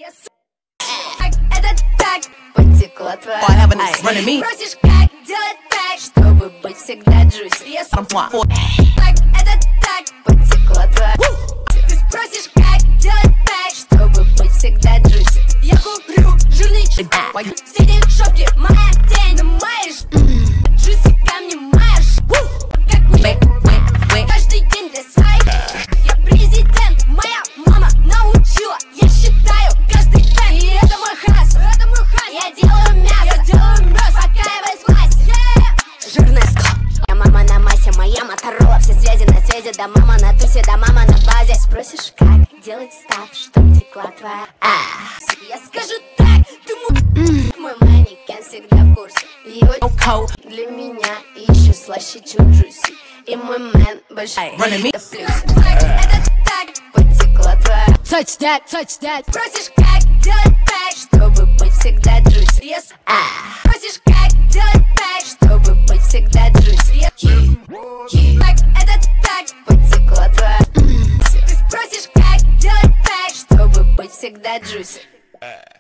Это так потекла твоя. Просишь, как делать так, чтобы быть всегда джуси. Это так потекла твоя. Ты спросишь, как делать так, чтобы быть всегда джуси. Я курю жирный чай. Сидим в шопке, моя тень. Ты маешь джуси ко мне маешь. Как мне каждый день для своих. Я президент, моя мама научила. Я считаю каждый цент. И это мой хас, Я делаю мясо, пока я без власти. Жирная скал. Я мама на массе, моя Моторола. Все связи на связи, да мама на тусе, да мама на базе. Спросишь, как делать став, чтоб текла твоя. Я скажу так, ты мой манекен всегда в курсе. Для меня еще слаще, чем джуси. И мой мэн больше в плюсе. Это так потекла твоя. Touch that. Просишь, как делать так, чтобы быть всегда джуси. Просишь, как делать так, чтобы быть всегда джуси. Это так потекла твоя. Ты спросишь, как делать так, чтобы быть всегда джуси.